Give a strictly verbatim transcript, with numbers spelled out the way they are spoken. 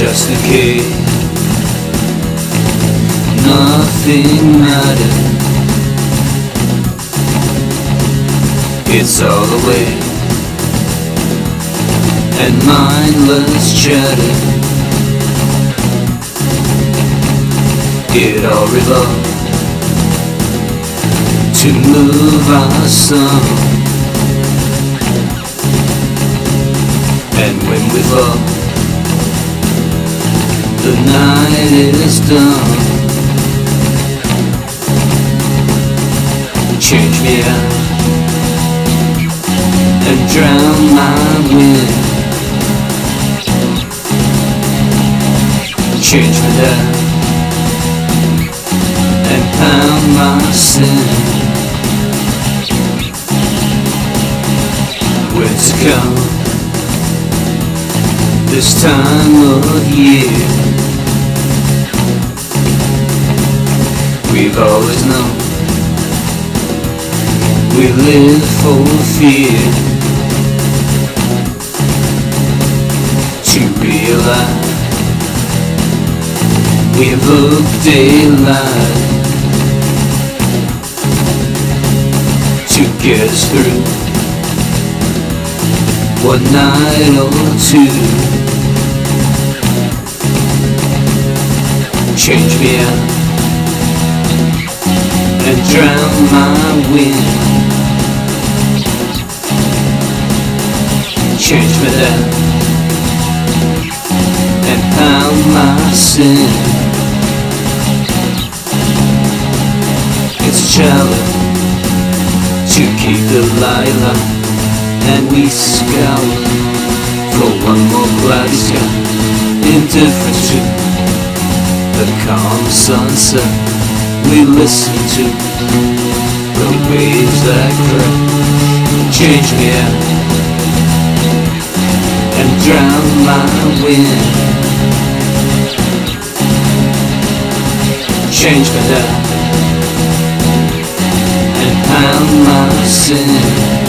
just a cave. Nothing mattered. It's all away, and mindless chatter. It all revolved to move our song. And when we fall, the night is done. Change me out and drown my wind. Change me down and pound my sin. When's it come, this time of year? We've always known we live for fear. To realize we have looked daylight to get us through one night or two. Change me out and drown my wind. Change me down and pound my sin. It's a challenge to keep the light alive, and we scout for one more cloudy sky. Indifferent to the calm sunset, we listen to the waves that crack. Change me out and drown my wind. Change me down and pound my sin.